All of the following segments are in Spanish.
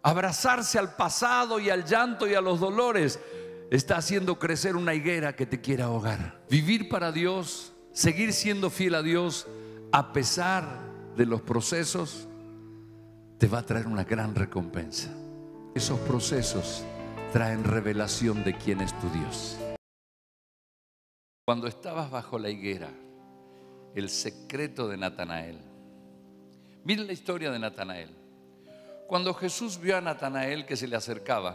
Abrazarse al pasado y al llanto y a los dolores está haciendo crecer una higuera que te quiere ahogar. Vivir para Dios, seguir siendo fiel a Dios a pesar de los procesos, te va a traer una gran recompensa. Esos procesos traen revelación de quién es tu Dios. Cuando estabas bajo la higuera, el secreto de Natanael. Miren la historia de Natanael. Cuando Jesús vio a Natanael que se le acercaba,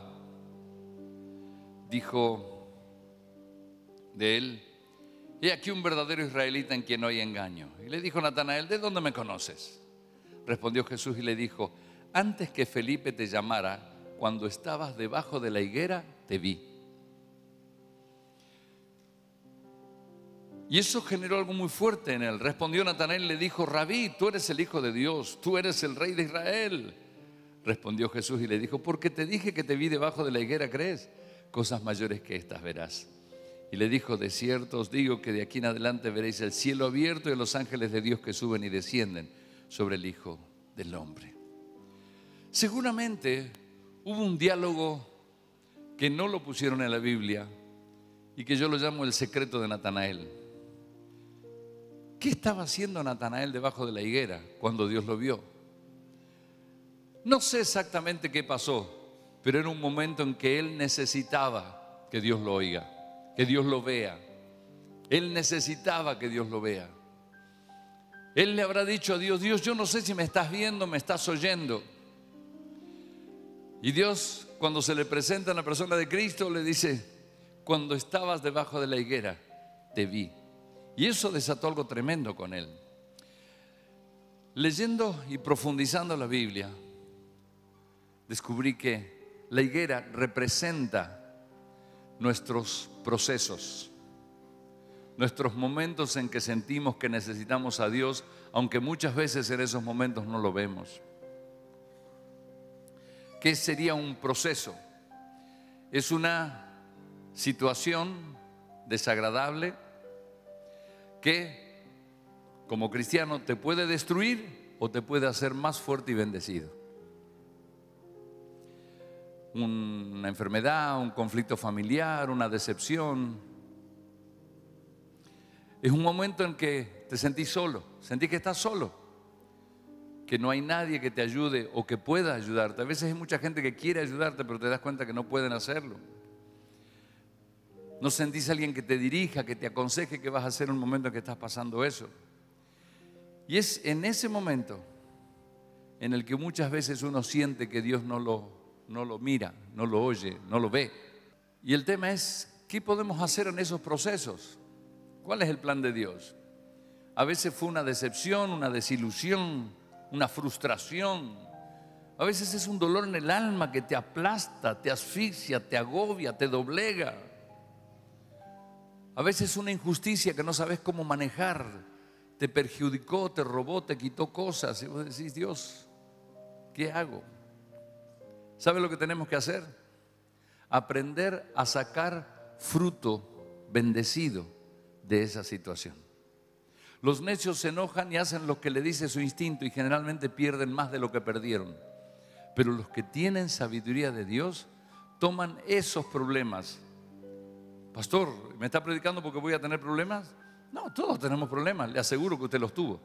dijo de él: he aquí un verdadero israelita en quien no hay engaño. Y le dijo Natanael: ¿de dónde me conoces? Respondió Jesús y le dijo: antes que Felipe te llamara, cuando estabas debajo de la higuera, te vi. Y eso generó algo muy fuerte en él. Respondió Natanael y le dijo: Rabí, tú eres el Hijo de Dios, tú eres el Rey de Israel. Respondió Jesús y le dijo: porque te dije que te vi debajo de la higuera, ¿crees? Cosas mayores que estas verás. Y le dijo: de cierto os digo que de aquí en adelante veréis el cielo abierto y a los ángeles de Dios que suben y descienden sobre el Hijo del Hombre. Seguramente hubo un diálogo que no lo pusieron en la Biblia y que yo lo llamo el secreto de Natanael. ¿Qué estaba haciendo Natanael debajo de la higuera cuando Dios lo vio? No sé exactamente qué pasó, pero era un momento en que él necesitaba que Dios lo oiga, que Dios lo vea. Él necesitaba que Dios lo vea. Él le habrá dicho a Dios: Dios, yo no sé si me estás viendo, me estás oyendo. Y Dios, cuando se le presenta en la persona de Cristo, le dice: cuando estabas debajo de la higuera, te vi. Y eso desató algo tremendo con él. Leyendo y profundizando la Biblia, descubrí que la higuera representa nuestros procesos, nuestros momentos en que sentimos que necesitamos a Dios, aunque muchas veces en esos momentos no lo vemos. ¿Qué sería un proceso? Es una situación desagradable que, como cristiano, te puede destruir o te puede hacer más fuerte y bendecido. Una enfermedad, un conflicto familiar, una decepción. Es un momento en que te sentís solo, sentís que estás solo, que no hay nadie que te ayude o que pueda ayudarte. A veces hay mucha gente que quiere ayudarte, pero te das cuenta que no pueden hacerlo. No sentís a alguien que te dirija, que te aconseje qué vas a hacer en un momento en que estás pasando eso. Y es en ese momento en el que muchas veces uno siente que Dios no lo mira, no lo oye, no lo ve. Y el tema es: ¿qué podemos hacer en esos procesos? ¿Cuál es el plan de Dios? A veces fue una decepción, una desilusión, una frustración. A veces es un dolor en el alma que te aplasta, te asfixia, te agobia, te doblega. A veces es una injusticia que no sabes cómo manejar. Te perjudicó, te robó, te quitó cosas. Y vos decís: Dios, ¿qué hago? ¿Sabe lo que tenemos que hacer? Aprender a sacar fruto bendecido de esa situación. Los necios se enojan y hacen lo que le dice su instinto y generalmente pierden más de lo que perdieron. Pero los que tienen sabiduría de Dios toman esos problemas. Pastor, ¿me está predicando porque voy a tener problemas? No, todos tenemos problemas, le aseguro que usted los tuvo.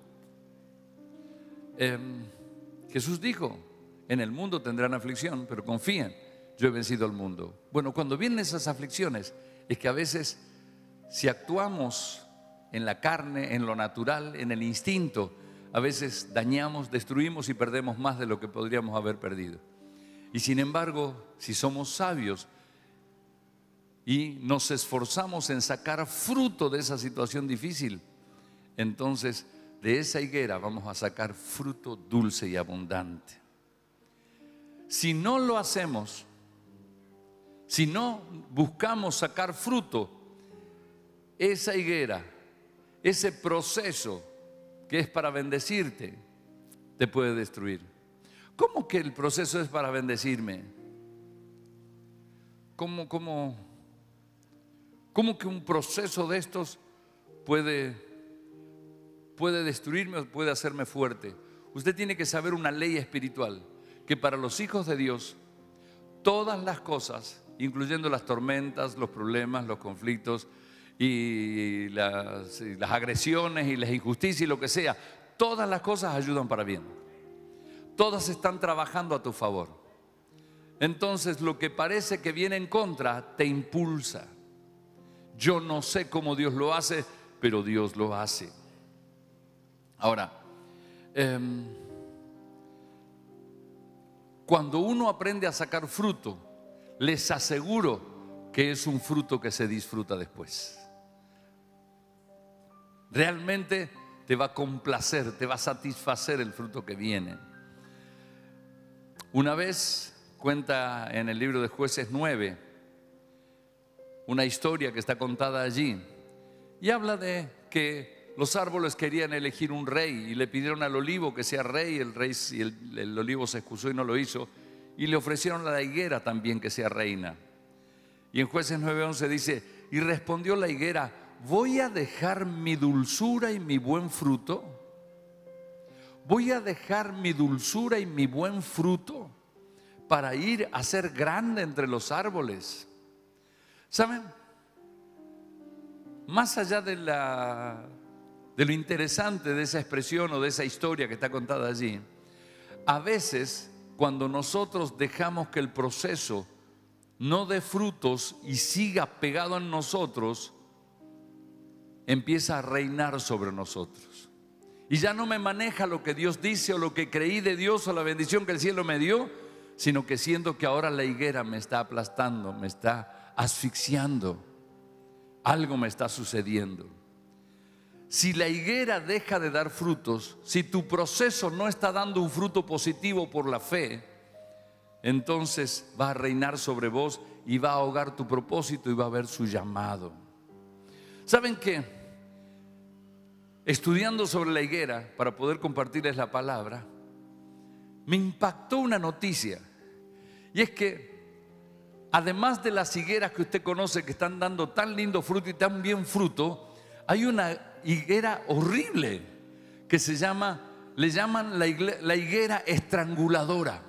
Jesús dijo: en el mundo tendrán aflicción, pero confíen, yo he vencido al mundo. Bueno, cuando vienen esas aflicciones, es que a veces, si actuamos en la carne, en lo natural, en el instinto, a veces dañamos, destruimos y perdemos más de lo que podríamos haber perdido. Y sin embargo, si somos sabios y nos esforzamos en sacar fruto de esa situación difícil, entonces de esa higuera vamos a sacar fruto dulce y abundante. Si no lo hacemos, si no buscamos sacar fruto, esa higuera, ese proceso que es para bendecirte, te puede destruir. ¿Cómo que el proceso es para bendecirme? ¿Cómo que un proceso de estos puede destruirme o puede hacerme fuerte? Usted tiene que saber una ley espiritual. que para los hijos de Dios todas las cosas, incluyendo las tormentas, los problemas, los conflictos y las agresiones y las injusticias y lo que sea, todas las cosas ayudan para bien. Todas están trabajando a tu favor. Entonces lo que parece que viene en contra te impulsa. Yo no sé cómo Dios lo hace, pero Dios lo hace. Ahora, cuando uno aprende a sacar fruto, les aseguro que es un fruto que se disfruta después. Realmente te va a complacer, te va a satisfacer el fruto que viene. Una vez cuenta en el libro de Jueces 9 una historia que está contada allí y habla de que los árboles querían elegir un rey y le pidieron al olivo que sea rey. El olivo se excusó y no lo hizo, y le ofrecieron a la higuera también que sea reina. Y en Jueces 9:11 dice: y respondió la higuera: ¿voy a dejar mi dulzura y mi buen fruto? ¿Voy a dejar mi dulzura y mi buen fruto para ir a ser grande entre los árboles? ¿Saben? Más allá de lo interesante de esa expresión o de esa historia que está contada allí, a veces cuando nosotros dejamos que el proceso no dé frutos y siga pegado en nosotros, empieza a reinar sobre nosotros. Y ya no me maneja lo que Dios dice o lo que creí de Dios o la bendición que el cielo me dio, sino que siento que ahora la higuera me está aplastando, me está asfixiando. Algo me está sucediendo. Si la higuera deja de dar frutos, si tu proceso no está dando un fruto positivo por la fe, entonces va a reinar sobre vos y va a ahogar tu propósito y va a ver su llamado. ¿Saben qué? Estudiando sobre la higuera para poder compartirles la palabra, me impactó una noticia, y es que además de las higueras que usted conoce que están dando tan lindo fruto y tan bien fruto, hay una higuera horrible que le llaman la higuera estranguladora.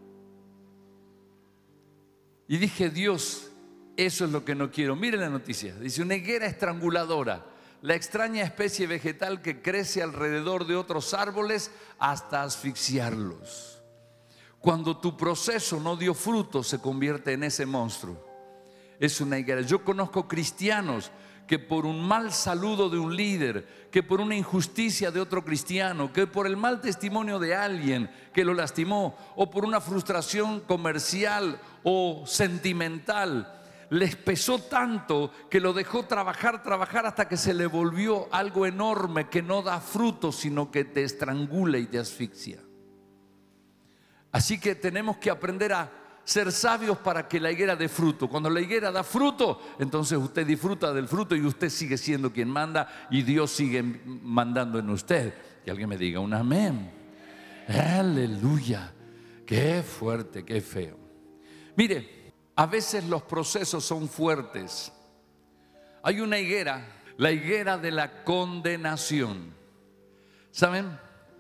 Y dije: Dios, eso es lo que no quiero. Miren la noticia, dice: una higuera estranguladora, la extraña especie vegetal que crece alrededor de otros árboles hasta asfixiarlos. Cuando tu proceso no dio fruto, se convierte en ese monstruo. Es una higuera. Yo conozco cristianos que por un mal saludo de un líder, que por una injusticia de otro cristiano, que por el mal testimonio de alguien que lo lastimó, o por una frustración comercial o sentimental, les pesó tanto que lo dejó trabajar hasta que se le volvió algo enorme que no da fruto, sino que te estrangula y te asfixia. Así que tenemos que aprender a ser sabios para que la higuera dé fruto. Cuando la higuera da fruto, entonces usted disfruta del fruto y usted sigue siendo quien manda y Dios sigue mandando en usted. Que alguien me diga un amén. Aleluya. Qué fuerte, qué feo. Mire, a veces los procesos son fuertes. Hay una higuera, la higuera de la condenación. ¿Saben?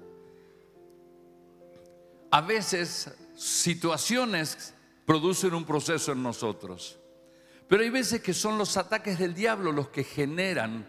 A veces situaciones producen un proceso en nosotros, pero hay veces que son los ataques del diablo los que generan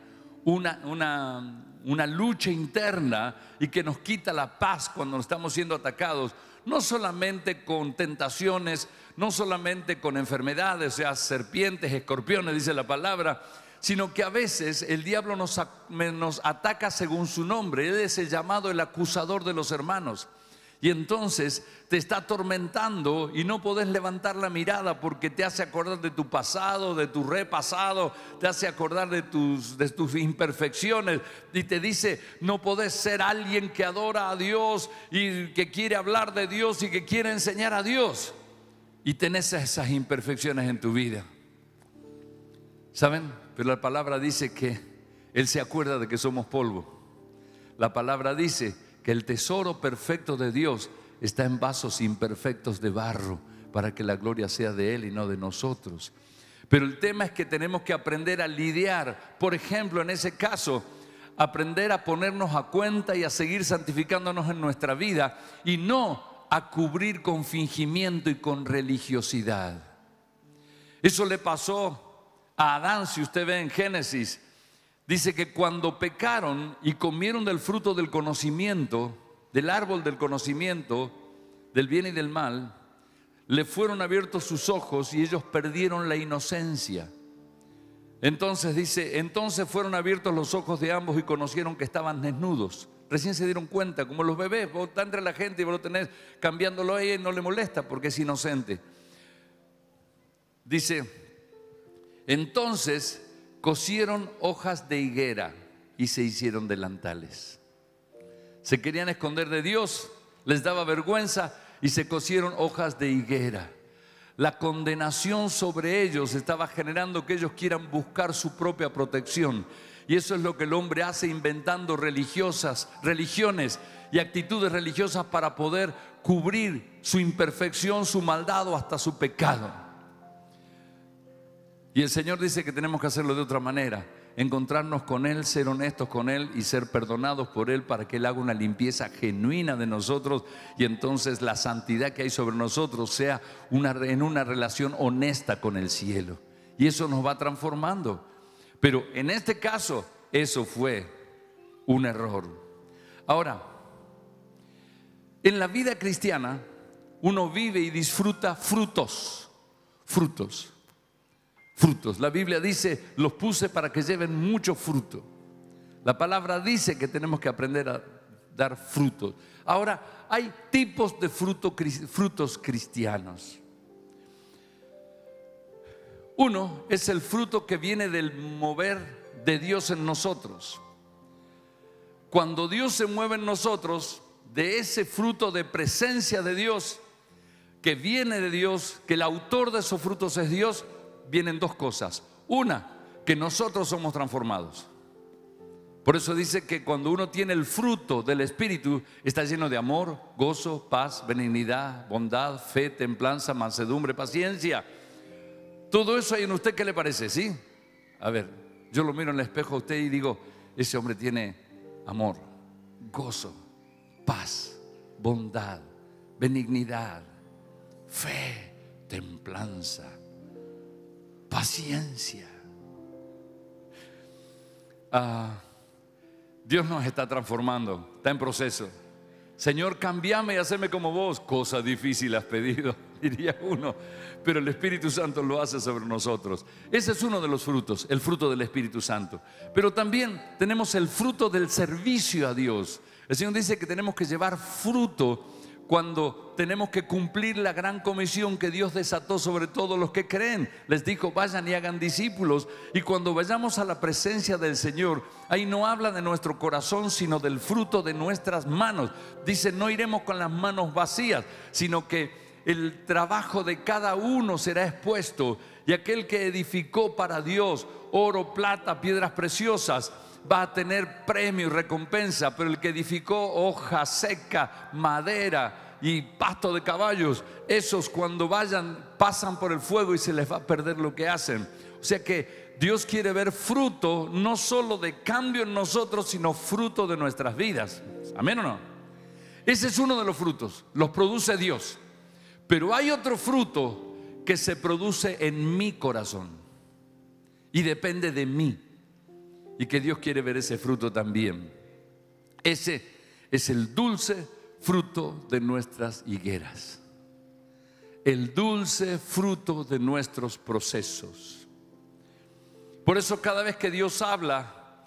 una lucha interna y que nos quita la paz cuando estamos siendo atacados, no solamente con tentaciones, no solamente con enfermedades, o sea, serpientes, escorpiones, dice la palabra, sino que a veces el diablo nos ataca según su nombre. Él es el llamado el acusador de los hermanos. Y entonces te está atormentando y no podés levantar la mirada porque te hace acordar de tu pasado, de tu repasado, te hace acordar de tus imperfecciones y te dice: no podés ser alguien que adora a Dios y que quiere hablar de Dios y que quiere enseñar a Dios y tenés esas imperfecciones en tu vida. ¿Saben? Pero la palabra dice que Él se acuerda de que somos polvo. La palabra dice que el tesoro perfecto de Dios está en vasos imperfectos de barro para que la gloria sea de Él y no de nosotros. Pero el tema es que tenemos que aprender a lidiar. Por ejemplo, en ese caso, aprender a ponernos a cuenta y a seguir santificándonos en nuestra vida y no a cubrir con fingimiento y con religiosidad. Eso le pasó a Adán, si usted ve en Génesis. Dice que cuando pecaron y comieron del fruto del conocimiento, del árbol del conocimiento, del bien y del mal, le fueron abiertos sus ojos y ellos perdieron la inocencia. Entonces dice, entonces fueron abiertos los ojos de ambos y conocieron que estaban desnudos. Recién se dieron cuenta, como los bebés, vos estás entre la gente y vos lo tenés cambiándolo ahí y no le molesta porque es inocente. Dice, entonces cosieron hojas de higuera y se hicieron delantales. Se querían esconder de Dios, les daba vergüenza y se cosieron hojas de higuera. La condenación sobre ellos estaba generando que ellos quieran buscar su propia protección. Y eso es lo que el hombre hace, inventando religiones y actitudes religiosas para poder cubrir su imperfección, su maldad o hasta su pecado. Y el Señor dice que tenemos que hacerlo de otra manera, encontrarnos con Él, ser honestos con Él y ser perdonados por Él para que Él haga una limpieza genuina de nosotros y entonces la santidad que hay sobre nosotros sea en una relación honesta con el cielo. Y eso nos va transformando. Pero en este caso, eso fue un error. Ahora, en la vida cristiana, uno vive y disfruta frutos. La Biblia dice, los puse para que lleven mucho fruto. La palabra dice que tenemos que aprender a dar frutos. Ahora, hay tipos de frutos cristianos. Uno es el fruto que viene del mover de Dios en nosotros. Cuando Dios se mueve en nosotros, de ese fruto de presencia de Dios, que viene de Dios, que el autor de esos frutos es Dios, vienen dos cosas. Una, que nosotros somos transformados. Por eso dice que cuando uno tiene el fruto del Espíritu, está lleno de amor, gozo, paz, benignidad, bondad, fe, templanza, mansedumbre, paciencia. Todo eso hay en usted, ¿qué le parece? ¿Sí? A ver, yo lo miro en el espejo a usted y digo, ese hombre tiene amor, gozo, paz, bondad, benignidad, fe, templanza, paciencia. Dios nos está transformando, está en proceso. Señor, cambiame y haceme como vos. Cosa difícil has pedido, diría uno, pero el Espíritu Santo lo hace sobre nosotros. Ese es uno de los frutos, el fruto del Espíritu Santo. Pero también tenemos el fruto del servicio a Dios. El Señor dice que tenemos que llevar fruto cuando tenemos que cumplir la gran comisión que Dios desató sobre todos los que creen. Les dijo, vayan y hagan discípulos. Y cuando vayamos a la presencia del Señor, ahí no habla de nuestro corazón, sino del fruto de nuestras manos. Dice, no iremos con las manos vacías, sino que el trabajo de cada uno será expuesto. Y aquel que edificó para Dios oro, plata, piedras preciosas, va a tener premio y recompensa. Pero el que edificó hoja seca, madera y pasto de caballos, esos cuando vayan pasan por el fuego y se les va a perder lo que hacen. O sea que Dios quiere ver fruto, no solo de cambio en nosotros, sino fruto de nuestras vidas. ¿Amén o no? Ese es uno de los frutos, los produce Dios. Pero hay otro fruto que se produce en mi corazón y depende de mí. Y que Dios quiere ver ese fruto también. Ese es el dulce fruto de nuestras higueras. El dulce fruto de nuestros procesos. Por eso cada vez que Dios habla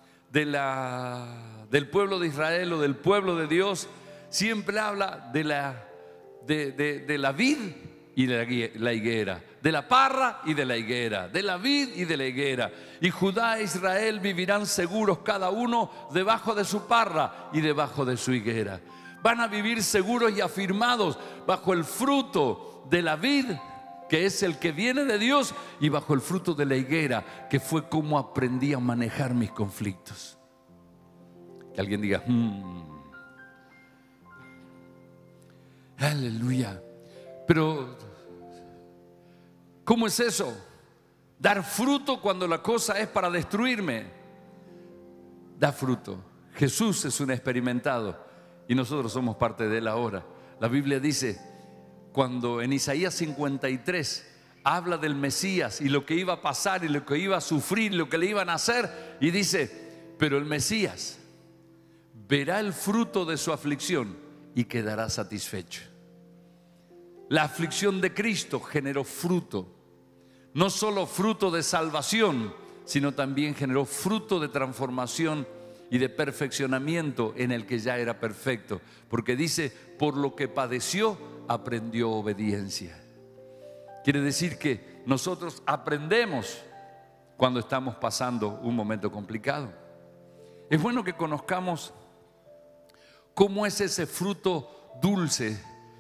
del pueblo de Israel o del pueblo de Dios, siempre habla de la vid y de la higuera, de la parra y de la higuera, de la vid y de la higuera. Y Judá e Israel vivirán seguros cada uno debajo de su parra y debajo de su higuera. Van a vivir seguros y afirmados bajo el fruto de la vid, que es el que viene de Dios, y bajo el fruto de la higuera, que fue como aprendí a manejar mis conflictos. Que alguien diga, aleluya. Pero ¿cómo es eso? Dar fruto cuando la cosa es para destruirme. Da fruto. Jesús es un experimentado y nosotros somos parte de él ahora. la Biblia dice, cuando en Isaías 53 habla del Mesías y lo que iba a pasar y lo que iba a sufrir, lo que le iban a hacer, y dice, pero el Mesías verá el fruto de su aflicción y quedará satisfecho. La aflicción de Cristo generó fruto, no solo fruto de salvación, sino también generó fruto de transformación y de perfeccionamiento en el que ya era perfecto, porque dice, por lo que padeció, aprendió obediencia. Quiere decir que nosotros aprendemos cuando estamos pasando un momento complicado. Es bueno que conozcamos cómo es ese fruto dulce,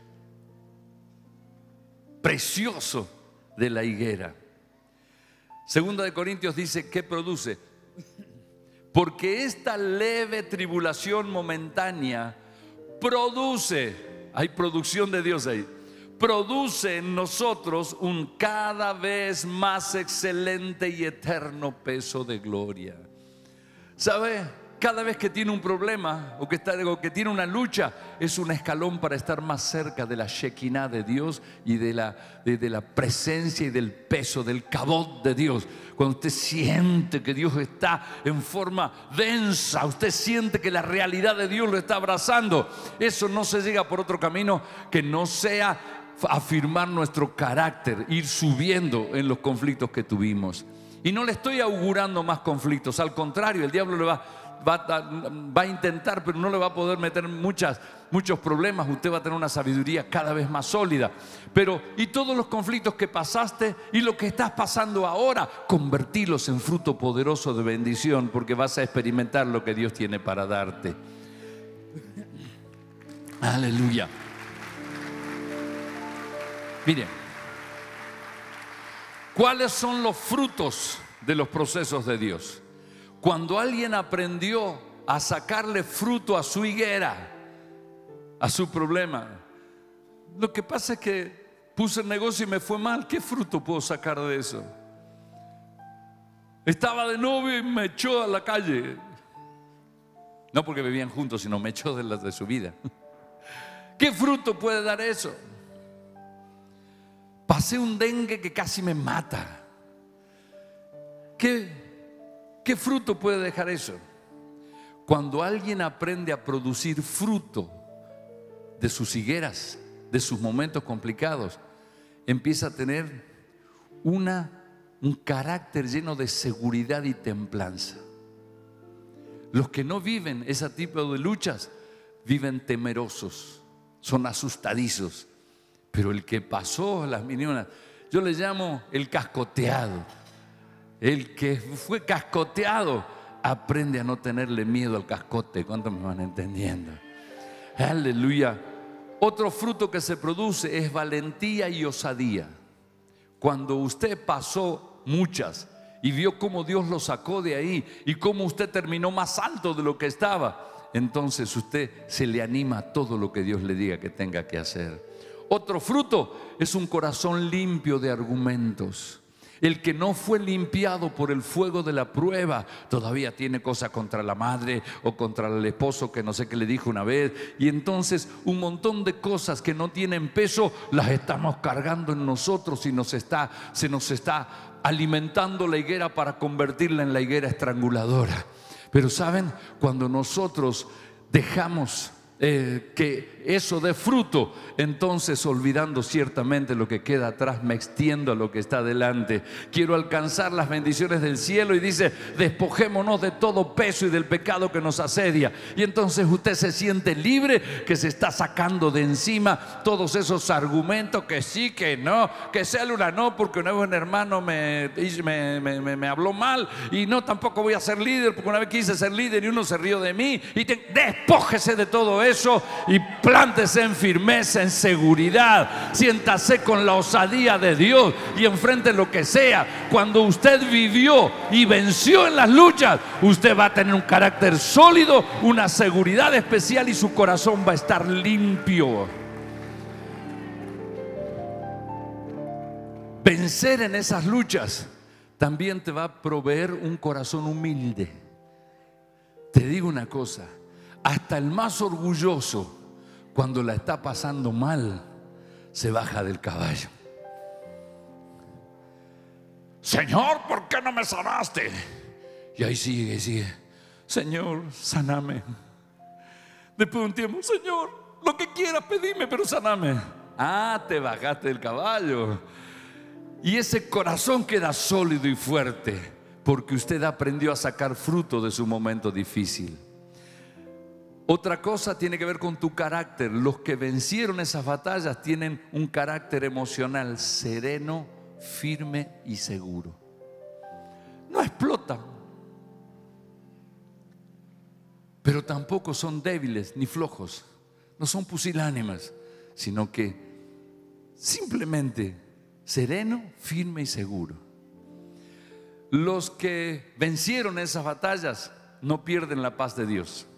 precioso de la higuera. Segunda de Corintios dice, ¿qué produce? Porque esta leve tribulación momentánea produce, hay producción de Dios ahí, produce en nosotros un cada vez más excelente y eterno peso de gloria. ¿Sabe? Cada vez que tiene un problema o que tiene una lucha, es un escalón para estar más cerca de la Shekinah de Dios y de la presencia y del peso, del kabod de Dios. Cuando usted siente que Dios está en forma densa, usted siente que la realidad de Dios lo está abrazando, eso no se llega por otro camino que no sea afirmar nuestro carácter, ir subiendo en los conflictos que tuvimos. Y no le estoy augurando más conflictos, al contrario, el diablo le va a intentar, pero no le va a poder meter muchos problemas. Usted va a tener una sabiduría cada vez más sólida. Pero, y todos los conflictos que pasaste y lo que estás pasando ahora, convertirlos en fruto poderoso de bendición, porque vas a experimentar lo que Dios tiene para darte. Aleluya. Miren, ¿cuáles son los frutos de los procesos de Dios? Cuando alguien aprendió a sacarle fruto a su higuera, a su problema. Lo que pasa es que puse el negocio y me fue mal. ¿Qué fruto puedo sacar de eso? Estaba de novio y me echó a la calle. No porque vivían juntos, sino me echó de su vida. ¿Qué fruto puede dar eso? Pasé un dengue que casi me mata. ¿Qué fruto puede dejar eso? Cuando alguien aprende a producir fruto de sus higueras, de sus momentos complicados, empieza a tener un carácter lleno de seguridad y templanza. Los que no viven ese tipo de luchas viven temerosos, son asustadizos. Pero el que pasó las millones, yo le llamo el cascoteado. El que fue cascoteado aprende a no tenerle miedo al cascote. ¿Cuántos me van entendiendo? Aleluya. Otro fruto que se produce es valentía y osadía. Cuando usted pasó muchas y vio cómo Dios lo sacó de ahí y cómo usted terminó más alto de lo que estaba, entonces usted se le anima a todo lo que Dios le diga que tenga que hacer. Otro fruto es un corazón limpio de argumentos. El que no fue limpiado por el fuego de la prueba todavía tiene cosas contra la madre o contra el esposo que no sé qué le dijo una vez, y entonces un montón de cosas que no tienen peso las estamos cargando en nosotros y se nos está alimentando la higuera para convertirla en la higuera estranguladora. Pero saben, cuando nosotros dejamos que eso dé fruto, entonces olvidando ciertamente lo que queda atrás, me extiendo a lo que está delante. Quiero alcanzar las bendiciones del cielo, y dice, despojémonos de todo peso y del pecado que nos asedia. Y entonces usted se siente libre, que se está sacando de encima todos esos argumentos, que sí, que no, que célula no, porque una vez un hermano me habló mal, y no, tampoco voy a ser líder, porque una vez quise ser líder y uno se rió de mí. Y despójese de todo eso y plántese en firmeza, en seguridad. Siéntase con la osadía de Dios y enfrente lo que sea. Cuando usted vivió y venció en las luchas, usted va a tener un carácter sólido, una seguridad especial, y su corazón va a estar limpio. Vencer en esas luchas también te va a proveer un corazón humilde. Te digo una cosa, hasta el más orgulloso, cuando la está pasando mal, se baja del caballo. Señor, ¿por qué no me sanaste? Y ahí sigue. Señor, saname. Después de un tiempo, Señor, lo que quieras pedime, pero saname. Ah, te bajaste del caballo. Y ese corazón queda sólido y fuerte porque usted aprendió a sacar fruto de su momento difícil. Otra cosa tiene que ver con tu carácter. Los que vencieron esas batallas tienen un carácter emocional sereno, firme y seguro. No explotan, pero tampoco son débiles ni flojos. No son pusilánimes, sino que simplemente sereno, firme y seguro. Los que vencieron esas batallas no pierden la paz de Dios.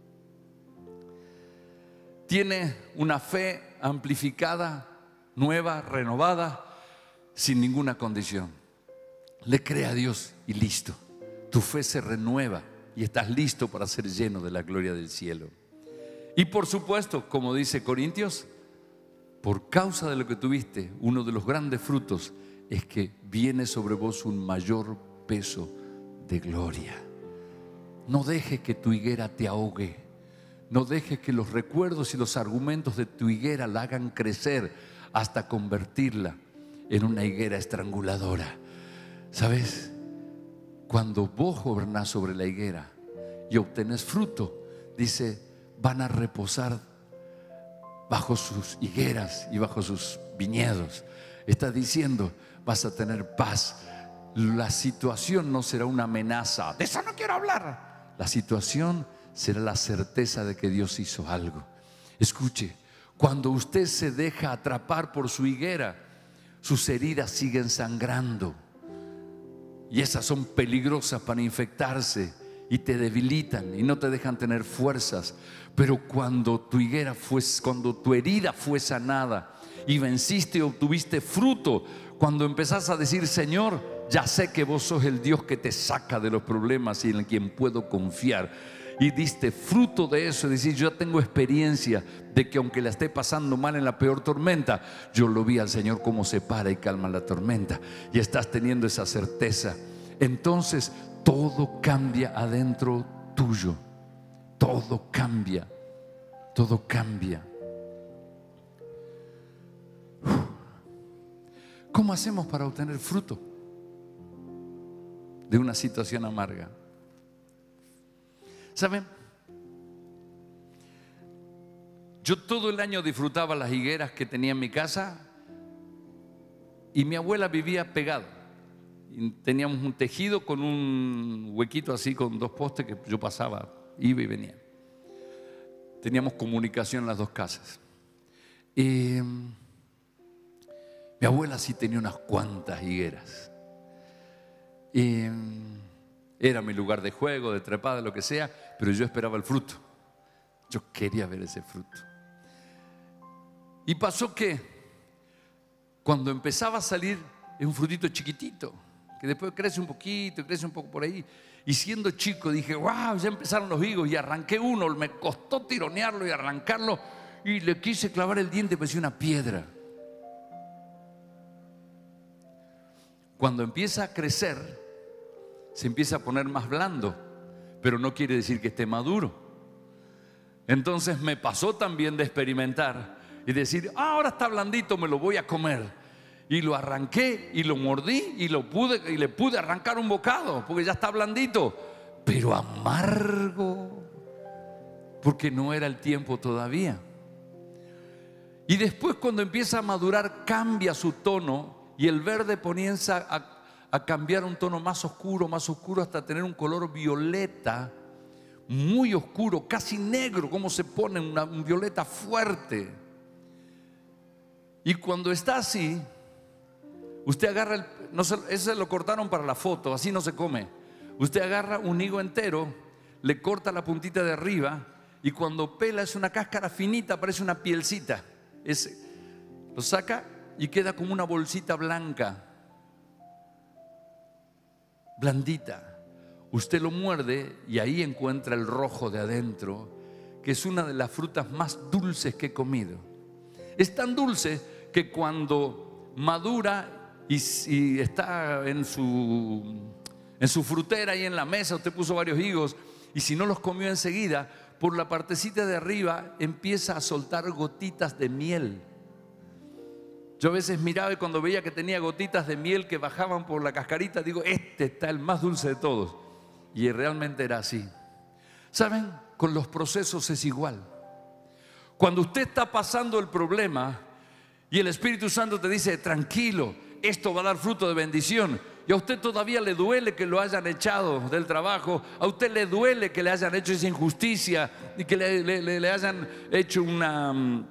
Tiene una fe amplificada, nueva, renovada, sin ninguna condición. Le cree a Dios y listo. Tu fe se renueva y estás listo para ser lleno de la gloria del cielo. Y por supuesto, como dice Corintios, por causa de lo que tuviste, uno de los grandes frutos es que viene sobre vos un mayor peso de gloria. No dejes que tu higuera te ahogue. No dejes que los recuerdos y los argumentos de tu higuera la hagan crecer hasta convertirla en una higuera estranguladora. ¿Sabes? Cuando vos gobernás sobre la higuera y obtenés fruto, dice, van a reposar bajo sus higueras y bajo sus viñedos. Está diciendo, vas a tener paz. La situación no será una amenaza. De eso no quiero hablar. La situación será la certeza de que Dios hizo algo. Escuche, cuando usted se deja atrapar por su higuera, sus heridas siguen sangrando y esas son peligrosas para infectarse y te debilitan y no te dejan tener fuerzas. Pero cuando tu herida fue sanada y venciste y obtuviste fruto, cuando empezás a decir, Señor, ya sé que vos sos el Dios que te saca de los problemas y en quien puedo confiar, y diste fruto de eso, y decís, yo tengo experiencia de que aunque la esté pasando mal en la peor tormenta, yo lo vi al Señor cómo se para y calma la tormenta, y estás teniendo esa certeza. Entonces todo cambia adentro tuyo. Todo cambia. Todo cambia. ¿Cómo hacemos para obtener fruto de una situación amarga? ¿Saben? Yo todo el año disfrutaba las higueras que tenía en mi casa y mi abuela vivía pegada. Y teníamos un tejido con un huequito así con dos postes que yo pasaba, iba y venía. Teníamos comunicación en las dos casas. Mi abuela sí tenía unas cuantas higueras. Era mi lugar de juego, de trepada, lo que sea, pero yo esperaba el fruto. Yo quería ver ese fruto. Y pasó que cuando empezaba a salir, es un frutito chiquitito, que después crece un poquito, crece un poco por ahí. Y siendo chico dije, wow, ya empezaron los higos. Y arranqué uno, me costó tironearlo y arrancarlo. Y le quise clavar el diente, parecía una piedra. Cuando empieza a crecer, se empieza a poner más blando, pero no quiere decir que esté maduro. Entonces me pasó también de experimentar y decir, ahora está blandito, me lo voy a comer. Y lo arranqué y lo mordí y le pude arrancar un bocado porque ya está blandito, pero amargo, porque no era el tiempo todavía. Y después, cuando empieza a madurar, cambia su tono y el verde comienza a cambiar un tono más oscuro, hasta tener un color violeta, muy oscuro, casi negro, como se pone un violeta fuerte. Y cuando está así, usted agarra, ese lo cortaron para la foto, así no se come. Usted agarra un higo entero, le corta la puntita de arriba y cuando pela es una cáscara finita, parece una pielcita. Lo saca y queda como una bolsita blanca, blandita. Usted lo muerde y ahí encuentra el rojo de adentro, que es una de las frutas más dulces que he comido. Es tan dulce que cuando madura y está en su frutera y en la mesa, usted puso varios higos, y si no los comió enseguida, por la partecita de arriba empieza a soltar gotitas de miel. Yo a veces miraba y cuando veía que tenía gotitas de miel que bajaban por la cascarita, digo, este está el más dulce de todos. Y realmente era así. ¿Saben? Con los procesos es igual. Cuando usted está pasando el problema y el Espíritu Santo te dice, tranquilo, esto va a dar fruto de bendición, y a usted todavía le duele que lo hayan echado del trabajo, a usted le duele que le hayan hecho esa injusticia y que le hayan hecho un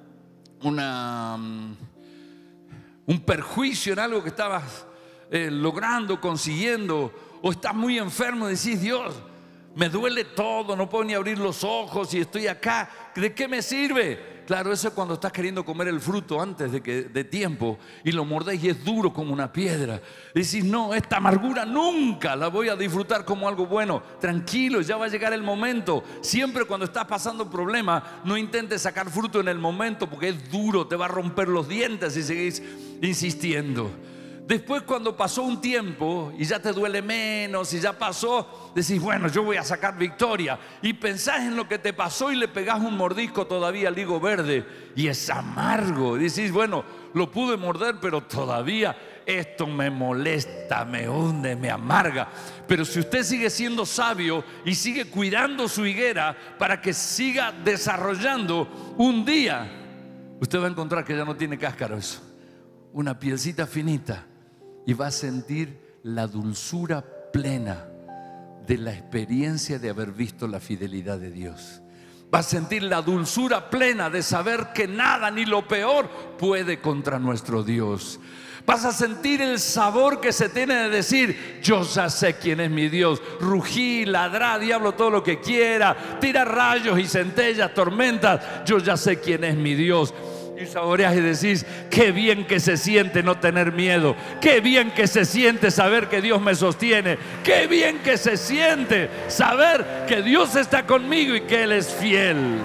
perjuicio en algo que estabas logrando, consiguiendo, o estás muy enfermo y decís, Dios, me duele todo, no puedo ni abrir los ojos y estoy acá, ¿de qué me sirve? Claro, eso es cuando estás queriendo comer el fruto antes de tiempo y lo mordés y es duro como una piedra. Decís, no, esta amargura nunca la voy a disfrutar como algo bueno. Tranquilo, ya va a llegar el momento. Siempre cuando estás pasando problemas, no intentes sacar fruto en el momento porque es duro, te va a romper los dientes si seguís insistiendo. Después, cuando pasó un tiempo y ya te duele menos y ya pasó, decís, bueno, yo voy a sacar victoria. Y pensás en lo que te pasó y le pegás un mordisco todavía al higo verde y es amargo. Y decís, bueno, lo pude morder, pero todavía esto me molesta, me hunde, me amarga. Pero si usted sigue siendo sabio y sigue cuidando su higuera para que siga desarrollando, un día usted va a encontrar que ya no tiene cáscara eso, una pielcita finita. Y va a sentir la dulzura plena de la experiencia de haber visto la fidelidad de Dios. Va a sentir la dulzura plena de saber que nada ni lo peor puede contra nuestro Dios. Vas a sentir el sabor que se tiene de decir, yo ya sé quién es mi Dios. Rugí, ladrá, diablo, todo lo que quiera, tira rayos y centellas, tormentas, yo ya sé quién es mi Dios. Y saboreas y decís, qué bien que se siente no tener miedo, qué bien que se siente saber que Dios me sostiene, qué bien que se siente saber que Dios está conmigo y que Él es fiel.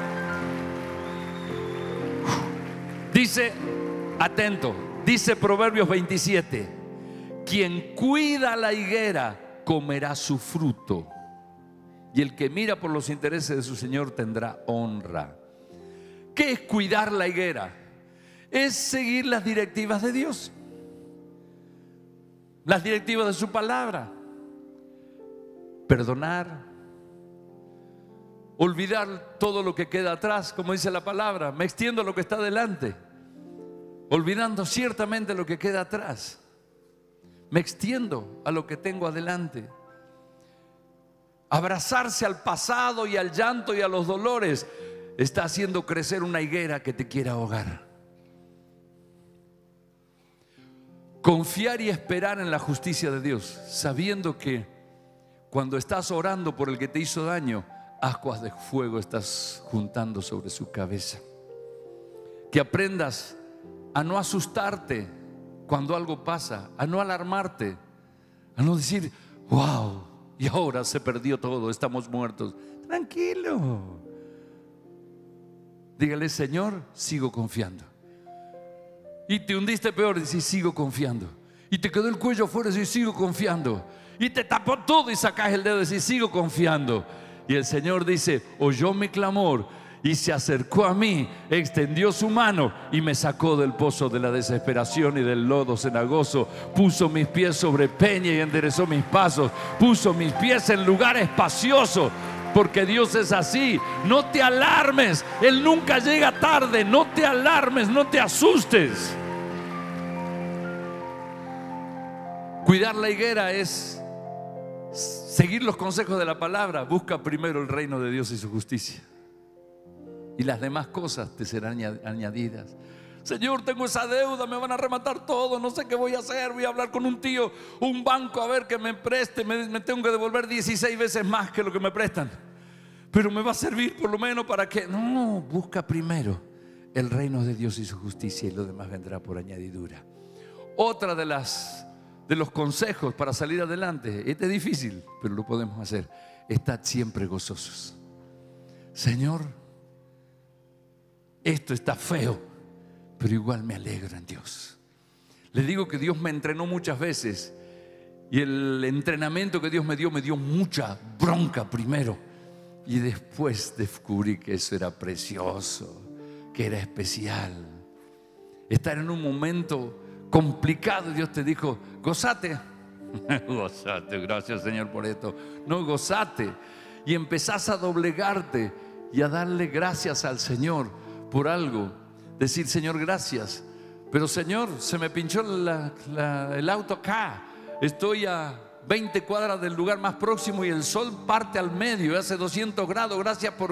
Dice, atento, dice Proverbios 27, quien cuida la higuera comerá su fruto, y el que mira por los intereses de su Señor tendrá honra. ¿Qué es cuidar la higuera? Es seguir las directivas de Dios, las directivas de su palabra. Perdonar, olvidar todo lo que queda atrás, como dice la palabra. Me extiendo a lo que está delante, olvidando ciertamente lo que queda atrás. Me extiendo a lo que tengo adelante. Abrazarse al pasado y al llanto y a los dolores está haciendo crecer una higuera que te quiere ahogar. Confiar y esperar en la justicia de Dios, sabiendo que cuando estás orando por el que te hizo daño, ascuas de fuego estás juntando sobre su cabeza. Que aprendas a no asustarte cuando algo pasa, a no alarmarte, a no decir, wow, y ahora se perdió todo, estamos muertos. Tranquilo. Dígale, Señor, sigo confiando. Y te hundiste peor, dices, sigo confiando. Y te quedó el cuello afuera, dices, sigo confiando. Y te tapó todo y sacás el dedo, dices, sigo confiando. Y el Señor dice, oyó mi clamor y se acercó a mí, extendió su mano y me sacó del pozo de la desesperación y del lodo cenagoso. Puso mis pies sobre peña y enderezó mis pasos. Puso mis pies en lugar espacioso. Porque Dios es así. No te alarmes, Él nunca llega tarde. No te alarmes, no te asustes. Cuidar la higuera es seguir los consejos de la palabra. Busca primero el reino de Dios y su justicia, y las demás cosas te serán añadidas. Señor, tengo esa deuda, me van a rematar todo, no sé qué voy a hacer. Voy a hablar con un tío, un banco, a ver que me preste. Me tengo que devolver 16 veces más que lo que me prestan, pero me va a servir por lo menos para que... No, busca primero el reino de Dios y su justicia, y lo demás vendrá por añadidura. Otra de los consejos para salir adelante, este es difícil, pero lo podemos hacer. Estad siempre gozosos. Señor, esto está feo, pero igual me alegro en Dios. Les digo que Dios me entrenó muchas veces, y el entrenamiento que Dios me dio mucha bronca primero, y después descubrí que eso era precioso, que era especial. Estar en un momento complicado, Dios te dijo: gózate. Gózate, gracias Señor por esto. No, gózate. Y empezás a doblegarte y a darle gracias al Señor por algo. Decir: Señor, gracias, pero Señor, se me pinchó el auto acá. Estoy a 20 cuadras del lugar más próximo y el sol parte al medio y hace 200 grados. Gracias, ¿por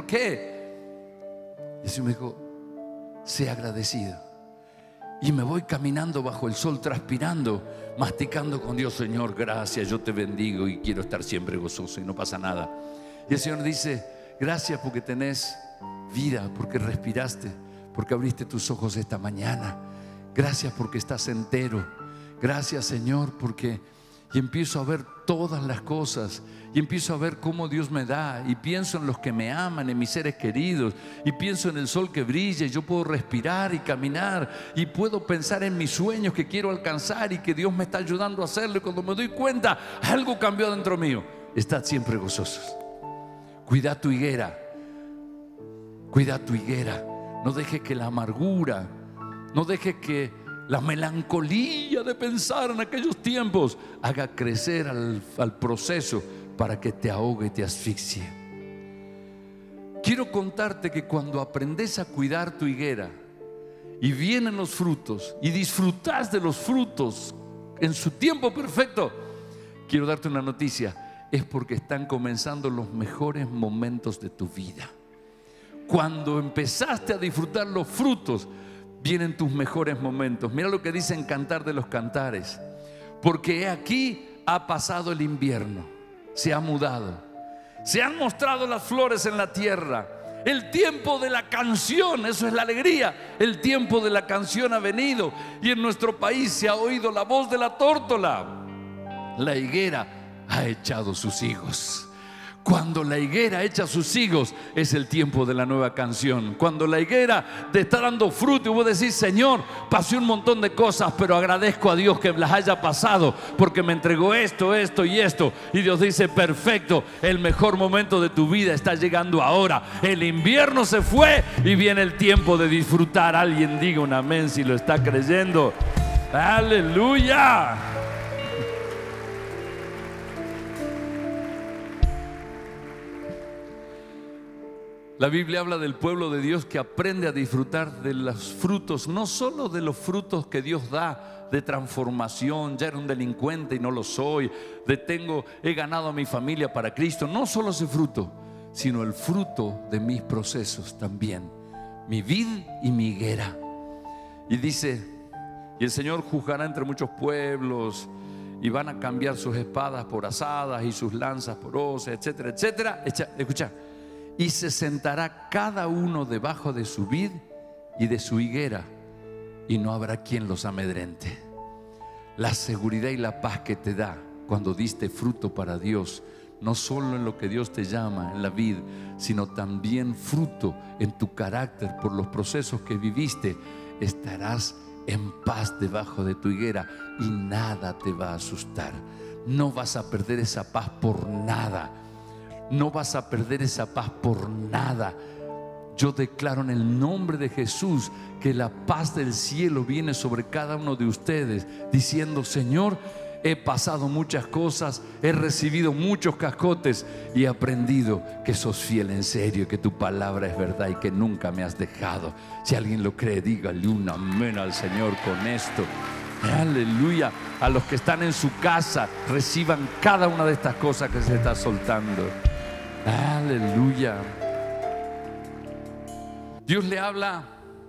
qué? Y así me dijo: sé agradecido. Y me voy caminando bajo el sol, transpirando, masticando con Dios: Señor, gracias, yo te bendigo y quiero estar siempre gozoso y no pasa nada. Y el Señor dice: gracias porque tenés vida, porque respiraste, porque abriste tus ojos esta mañana. Gracias porque estás entero. Gracias, Señor, porque... Y empiezo a ver todas las cosas, y empiezo a ver cómo Dios me da, y pienso en los que me aman, en mis seres queridos, y pienso en el sol que brilla, y yo puedo respirar y caminar, y puedo pensar en mis sueños que quiero alcanzar y que Dios me está ayudando a hacerlo. Y cuando me doy cuenta, algo cambió dentro mío. Estad siempre gozosos. Cuida tu higuera, cuida tu higuera. No deje que la amargura, no deje que la melancolía de pensar en aquellos tiempos haga crecer al proceso para que te ahogue y te asfixie. Quiero contarte que cuando aprendes a cuidar tu higuera y vienen los frutos y disfrutas de los frutos en su tiempo perfecto, quiero darte una noticia: es porque están comenzando los mejores momentos de tu vida. Cuando empezaste a disfrutar los frutos, vienen tus mejores momentos. Mira lo que dice en Cantar de los Cantares: porque he aquí ha pasado el invierno, se ha mudado, se han mostrado las flores en la tierra. El tiempo de la canción, eso es la alegría. El tiempo de la canción ha venido, y en nuestro país se ha oído la voz de la tórtola. La higuera ha echado sus higos. Cuando la higuera echa sus higos, es el tiempo de la nueva canción. Cuando la higuera te está dando fruto y vos decís: Señor, pasé un montón de cosas, pero agradezco a Dios que las haya pasado, porque me entregó esto, esto y esto. Y Dios dice: perfecto, el mejor momento de tu vida está llegando ahora. El invierno se fue y viene el tiempo de disfrutar. Alguien diga un amén si lo está creyendo. ¡Aleluya! La Biblia habla del pueblo de Dios que aprende a disfrutar de los frutos, no solo de los frutos que Dios da de transformación. Ya era un delincuente y no lo soy. He ganado a mi familia para Cristo. No solo ese fruto, sino el fruto de mis procesos también, mi vid y mi higuera. Y dice: y el Señor juzgará entre muchos pueblos, y van a cambiar sus espadas por asadas y sus lanzas por hoces, etcétera, etcétera. Escucha: y se sentará cada uno debajo de su vid y de su higuera, y no habrá quien los amedrente. La seguridad y la paz que te da cuando diste fruto para Dios, no solo en lo que Dios te llama, en la vid, sino también fruto en tu carácter por los procesos que viviste. Estarás en paz debajo de tu higuera y nada te va a asustar. No vas a perder esa paz por nada. No vas a perder esa paz por nada. Yo declaro en el nombre de Jesús que la paz del cielo viene sobre cada uno de ustedes, diciendo: Señor, he pasado muchas cosas, he recibido muchos cascotes y he aprendido que sos fiel en serio, que tu palabra es verdad y que nunca me has dejado. Si alguien lo cree, dígale un amén al Señor con esto. Aleluya. A los que están en su casa, reciban cada una de estas cosas que se está soltando. Aleluya. Dios le habla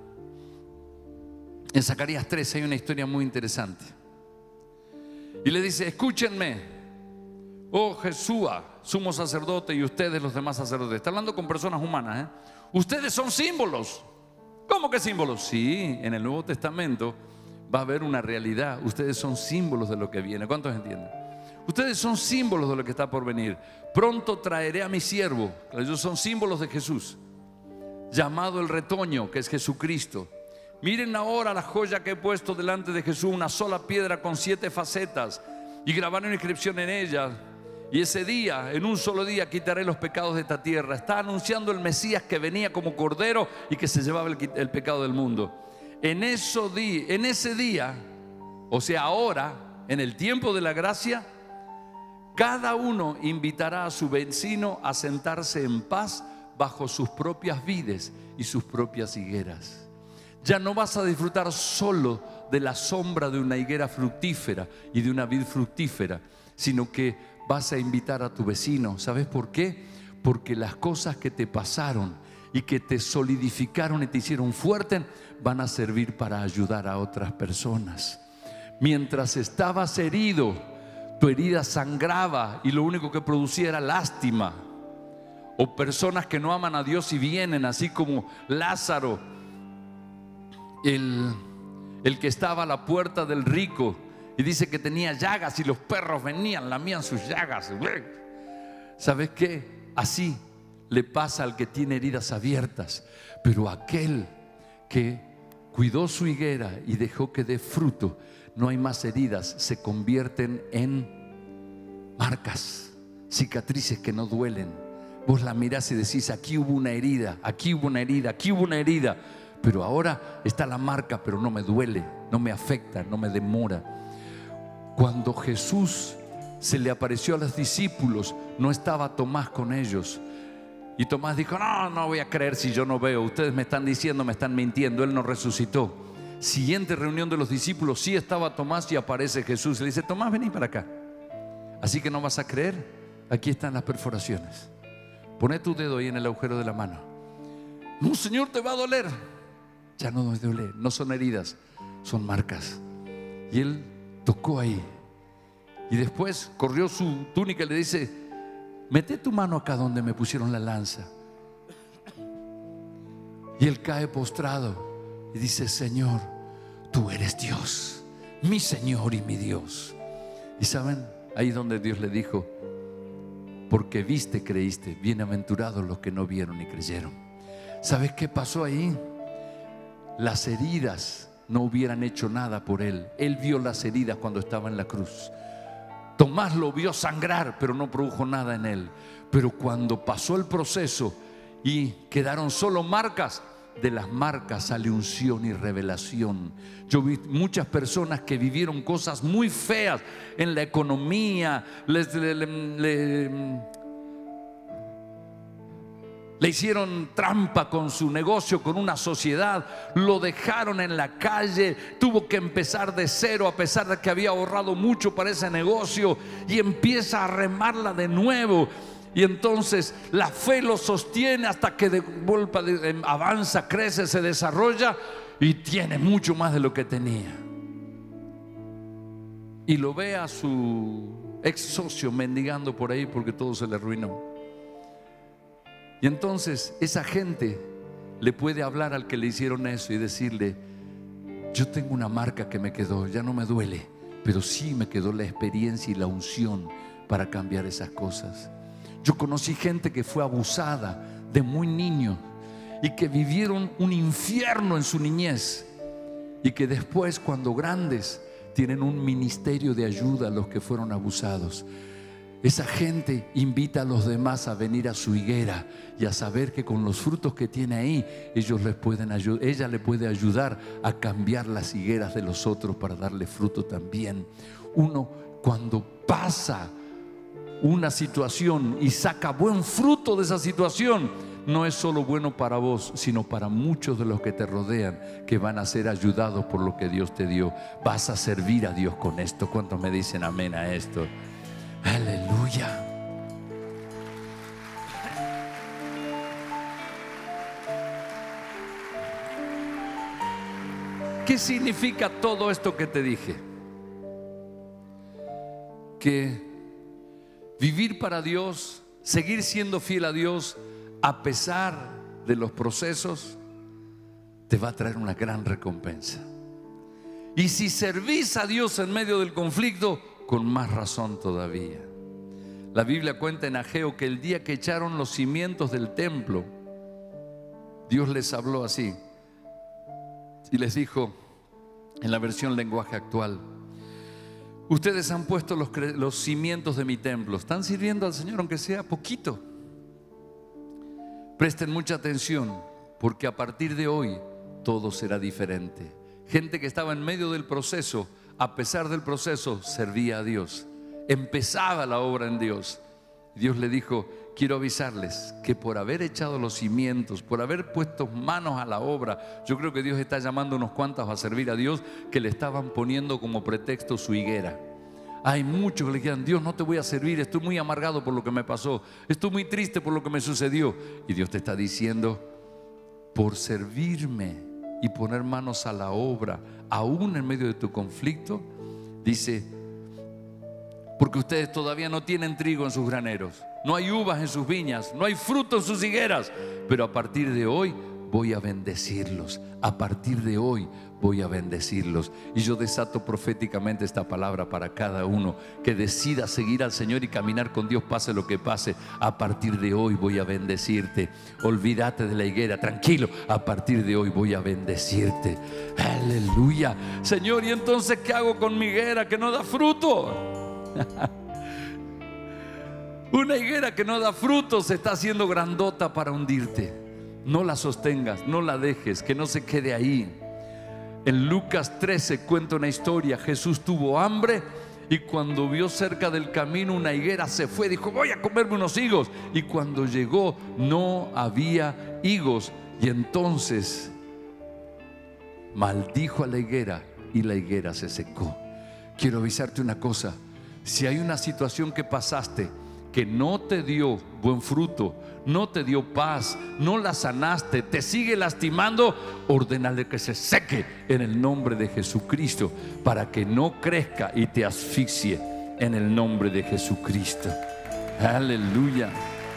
en Zacarías 13. Hay una historia muy interesante y le dice: escúchenme, oh Jesúa, sumo sacerdote, y ustedes los demás sacerdotes. Está hablando con personas humanas, ¿eh? Ustedes son símbolos. ¿Cómo que símbolos? Sí, en el Nuevo Testamento va a haber una realidad. Ustedes son símbolos de lo que viene. ¿Cuántos entienden? Ustedes son símbolos de lo que está por venir. Pronto traeré a mi siervo. Ellos son símbolos de Jesús. llamado el retoño, que es Jesucristo. Miren ahora la joya que he puesto delante de Jesús, una sola piedra con 7 facetas, y grabaré una inscripción en ella. Y ese día, en un solo día, quitaré los pecados de esta tierra. Está anunciando el Mesías que venía como cordero y que se llevaba el pecado del mundo. En ese día, o sea ahora, en el tiempo de la gracia, cada uno invitará a su vecino a sentarse en paz bajo sus propias vides y sus propias higueras. Ya no vas a disfrutar solo de la sombra de una higuera fructífera y de una vid fructífera, sino que vas a invitar a tu vecino. ¿Sabes por qué? Porque las cosas que te pasaron y que te solidificaron y te hicieron fuerte van a servir para ayudar a otras personas. Mientras estabas herido, tu herida sangraba y lo único que producía era lástima. O personas que no aman a Dios y vienen, así como Lázaro, el que estaba a la puerta del rico, y dice que tenía llagas y los perros venían, lamían sus llagas. ¿Sabes qué? Así le pasa al que tiene heridas abiertas. Pero aquel que cuidó su higuera y dejó que dé fruto, no hay más heridas, se convierten en marcas, cicatrices que no duelen. Vos la mirás y decís: aquí hubo una herida, aquí hubo una herida, aquí hubo una herida, pero ahora está la marca, pero no me duele, no me afecta, no me demora. Cuando Jesús se le apareció a los discípulos, no estaba Tomás con ellos. Y Tomás dijo: no voy a creer si yo no veo. Ustedes me están diciendo, me están mintiendo. Él no resucitó. Siguiente reunión de los discípulos, sí estaba Tomás y aparece Jesús. Le dice: Tomás, vení para acá. Así que no vas a creer. Aquí están las perforaciones. Poné tu dedo ahí en el agujero de la mano. No, Señor, te va a doler. Ya no nos duele, no son heridas, son marcas. Y él tocó ahí. Y después corrió su túnica y le dice: mete tu mano acá donde me pusieron la lanza. Y él cae postrado y dice: Señor, tú eres Dios, mi Señor y mi Dios. Y saben, ahí donde Dios le dijo: porque viste, creíste, bienaventurados los que no vieron ni creyeron. ¿Sabes qué pasó ahí? Las heridas no hubieran hecho nada por él. Él vio las heridas cuando estaba en la cruz. Tomás lo vio sangrar, pero no produjo nada en él. Pero cuando pasó el proceso y quedaron solo marcas, de las marcas sale unción y revelación. Yo vi muchas personas que vivieron cosas muy feas en la economía, le hicieron trampa con su negocio, con una sociedad, lo dejaron en la calle, tuvo que empezar de cero a pesar de que había ahorrado mucho para ese negocio, y empieza a remarla de nuevo. Y entonces la fe lo sostiene hasta que avanza, crece, se desarrolla y tiene mucho más de lo que tenía. Y lo ve a su ex socio mendigando por ahí porque todo se le arruinó. Y entonces esa gente le puede hablar al que le hicieron eso y decirle: yo tengo una marca que me quedó, ya no me duele, pero sí me quedó la experiencia y la unción para cambiar esas cosas. Yo conocí gente que fue abusada de muy niño y que vivieron un infierno en su niñez, y que después, cuando grandes, tienen un ministerio de ayuda a los que fueron abusados. Esa gente invita a los demás a venir a su higuera y a saber que con los frutos que tiene ahí, ella le puede ayudar a cambiar las higueras de los otros para darle fruto también. Uno, cuando pasa una situación y saca buen fruto de esa situación, no es solo bueno para vos, sino para muchos de los que te rodean, que van a ser ayudados por lo que Dios te dio. Vas a servir a Dios con esto. ¿Cuántos me dicen amén a esto? Aleluya. ¿Qué significa todo esto que te dije? Que vivir para Dios, seguir siendo fiel a Dios a pesar de los procesos, te va a traer una gran recompensa. Y si servís a Dios en medio del conflicto, con más razón todavía. La Biblia cuenta en Ageo que el día que echaron los cimientos del templo, Dios les habló así y les dijo en la versión lenguaje actual: ustedes han puesto los cimientos de mi templo, están sirviendo al Señor aunque sea poquito. Presten mucha atención, porque a partir de hoy todo será diferente. Gente que estaba en medio del proceso, a pesar del proceso, servía a Dios, empezaba la obra en Dios. Dios le dijo: quiero avisarles que por haber echado los cimientos, por haber puesto manos a la obra, yo creo que Dios está llamando a unos cuantos a servir a Dios que le estaban poniendo como pretexto su higuera. Hay muchos que le dijeron: Dios, no te voy a servir, estoy muy amargado por lo que me pasó, estoy muy triste por lo que me sucedió. Y Dios te está diciendo: por servirme y poner manos a la obra, aún en medio de tu conflicto, dice, porque ustedes todavía no tienen trigo en sus graneros, no hay uvas en sus viñas, no hay fruto en sus higueras, pero a partir de hoy voy a bendecirlos. A partir de hoy voy a bendecirlos. Y yo desato proféticamente esta palabra para cada uno que decida seguir al Señor y caminar con Dios, pase lo que pase. A partir de hoy voy a bendecirte. Olvídate de la higuera, tranquilo, a partir de hoy voy a bendecirte. Aleluya. Señor, ¿y entonces qué hago con mi higuera que no da fruto? Una higuera que no da fruto se está haciendo grandota para hundirte. No la sostengas, no la dejes, que no se quede ahí. En Lucas 13 cuenta una historia. Jesús tuvo hambre y cuando vio cerca del camino una higuera se fue, dijo: voy a comerme unos higos. Y cuando llegó no había higos, y entonces maldijo a la higuera y la higuera se secó. Quiero avisarte una cosa: si hay una situación que pasaste que no te dio buen fruto, no te dio paz, no la sanaste, te sigue lastimando, ordénale que se seque en el nombre de Jesucristo, para que no crezca y te asfixie en el nombre de Jesucristo. Aleluya.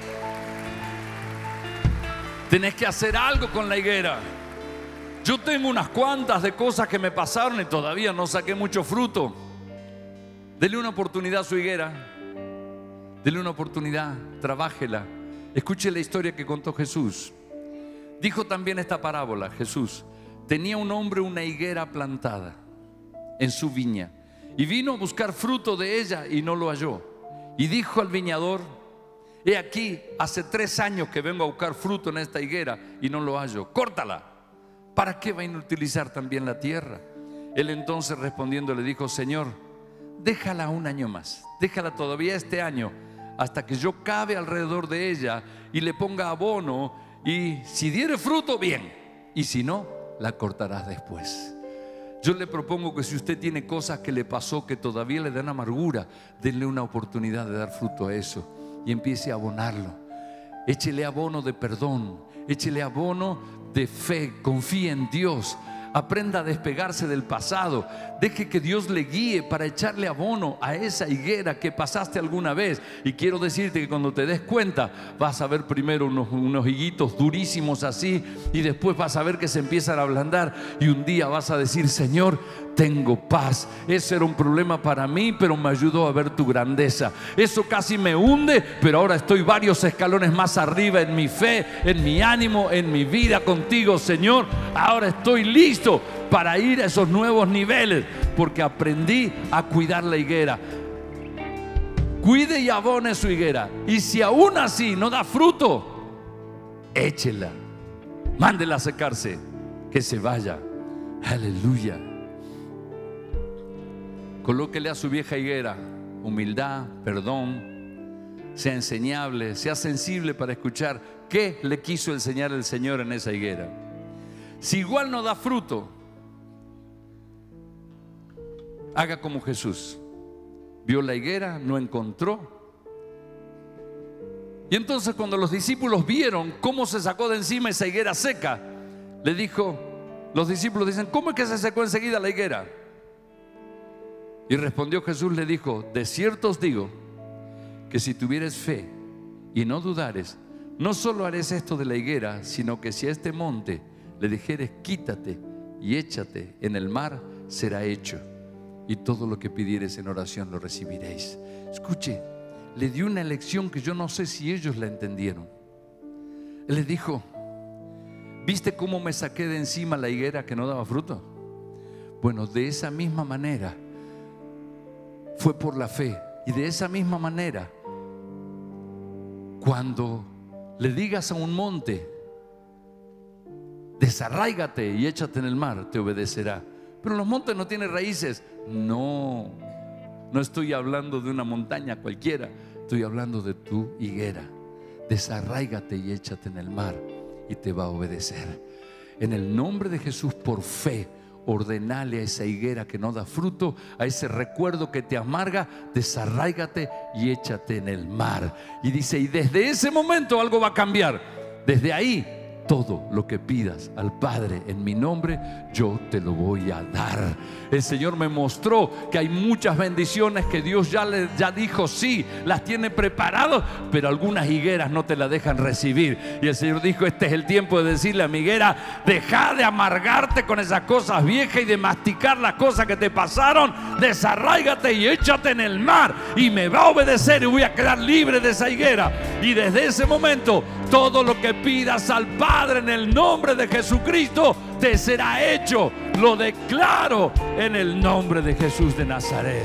Tenés que hacer algo con la higuera. Yo tengo unas cuantas de cosas que me pasaron y todavía no saqué mucho fruto. Dele una oportunidad a su higuera. Dele una oportunidad, trabájela. Escuche la historia que contó Jesús. Dijo también esta parábola Jesús: tenía un hombre una higuera plantada en su viña y vino a buscar fruto de ella y no lo halló. Y dijo al viñador: he aquí, hace 3 años que vengo a buscar fruto en esta higuera y no lo hallo. Córtala. ¿Para qué va a inutilizar también la tierra? Él entonces respondiendo le dijo: Señor, déjala un año más, déjala todavía este año, hasta que yo cabe alrededor de ella y le ponga abono, y si diere fruto, bien, y si no, la cortarás después. Yo le propongo que si usted tiene cosas que le pasó que todavía le dan amargura, denle una oportunidad de dar fruto a eso y empiece a abonarlo. Échele abono de perdón, échele abono de fe, confíe en Dios. Aprenda a despegarse del pasado. Deje que Dios le guíe para echarle abono a esa higuera que pasaste alguna vez. Y quiero decirte que cuando te des cuenta, vas a ver primero unos higuitos durísimos así, y después vas a ver que se empiezan a ablandar, y un día vas a decir: Señor, tengo paz. Ese era un problema para mí, pero me ayudó a ver tu grandeza. Eso casi me hunde, pero ahora estoy varios escalones más arriba en mi fe, en mi ánimo, en mi vida contigo, Señor. Ahora estoy listo para ir a esos nuevos niveles, porque aprendí a cuidar la higuera. Cuide y abone su higuera, y si aún así no da fruto, échela, mándela a secarse, que se vaya. Aleluya. Colóquele a su vieja higuera humildad, perdón, sea enseñable, sea sensible para escuchar qué le quiso enseñar el Señor en esa higuera. Si igual no da fruto, haga como Jesús. Vio la higuera, no encontró. Y entonces cuando los discípulos vieron cómo se sacó de encima esa higuera seca, le dijo, los discípulos dicen: ¿cómo es que se secó enseguida la higuera? Y respondió Jesús, le dijo: de cierto os digo que si tuvieres fe y no dudares, no solo haréis esto de la higuera, sino que si a este monte le dijeres: quítate y échate en el mar, será hecho, y todo lo que pidieres en oración lo recibiréis. Escuche, le dio una lección que yo no sé si ellos la entendieron. Él les dijo: ¿Viste cómo me saqué de encima la higuera que no daba fruto? Bueno, de esa misma manera fue por la fe. Y de esa misma manera, cuando le digas a un monte, desarráigate y échate en el mar, te obedecerá. Pero los montes no tienen raíces. No estoy hablando de una montaña cualquiera, estoy hablando de tu higuera. Desarráigate y échate en el mar y te va a obedecer. En el nombre de Jesús, por fe, ordenale a esa higuera que no da fruto, a ese recuerdo que te amarga, desarráigate y échate en el mar. Y dice, y desde ese momento algo va a cambiar. Desde ahí, todo lo que pidas al Padre en mi nombre, yo te lo voy a dar. El Señor me mostró que hay muchas bendiciones que Dios ya dijo sí, las tiene preparadas, pero algunas higueras no te las dejan recibir. Y el Señor dijo, este es el tiempo de decirle a mi higuera, deja de amargarte con esas cosas viejas y de masticar las cosas que te pasaron. Desarráigate y échate en el mar, y me va a obedecer y voy a quedar libre de esa higuera. Y desde ese momento, todo lo que pidas al Padre en el nombre de Jesucristo te será hecho. Lo declaro en el nombre de Jesús de Nazaret.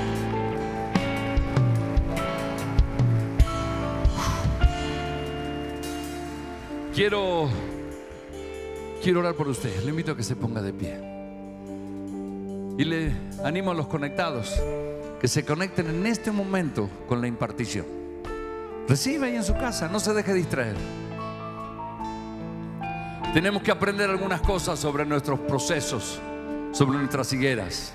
Quiero orar por usted. Le invito a que se ponga de pie. Y le animo a los conectados que se conecten en este momento con la impartición. Reciba ahí en su casa, no se deje distraer. Tenemos que aprender algunas cosas sobre nuestros procesos, sobre nuestras higueras.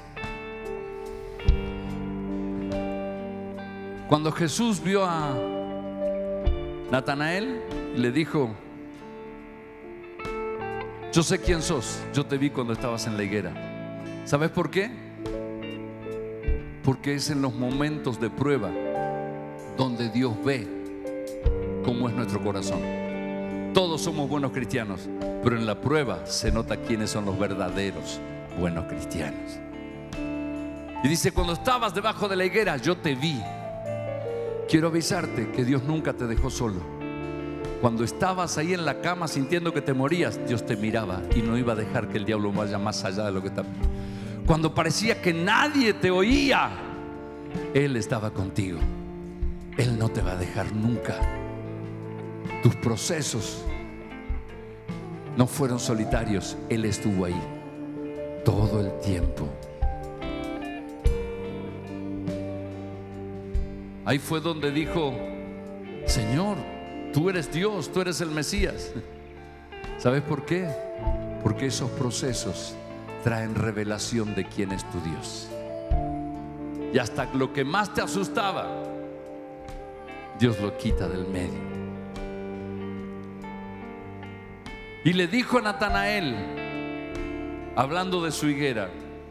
Cuando Jesús vio a Natanael, le dijo, yo sé quién sos, yo te vi cuando estabas en la higuera. ¿Sabes por qué? Porque es en los momentos de prueba donde Dios ve cómo es nuestro corazón. Todos somos buenos cristianos, pero en la prueba se nota quiénes son los verdaderos buenos cristianos. Y dice, cuando estabas debajo de la higuera, yo te vi. Quiero avisarte que Dios nunca te dejó solo. Cuando estabas ahí en la cama sintiendo que te morías, Dios te miraba y no iba a dejar que el diablo vaya más allá de lo que está. Cuando parecía que nadie te oía, Él estaba contigo. Él no te va a dejar nunca. Tus procesos no fueron solitarios. Él estuvo ahí todo el tiempo. Ahí fue donde dijo, Señor, tú eres Dios, tú eres el Mesías. ¿Sabes por qué? Porque esos procesos traen revelación de quién es tu Dios. Y hasta lo que más te asustaba, Dios lo quita del medio. Y le dijo a Natanael, hablando de su higuera,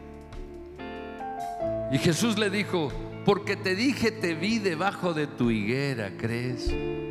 y Jesús le dijo, porque te dije, te vi debajo de tu higuera, ¿crees?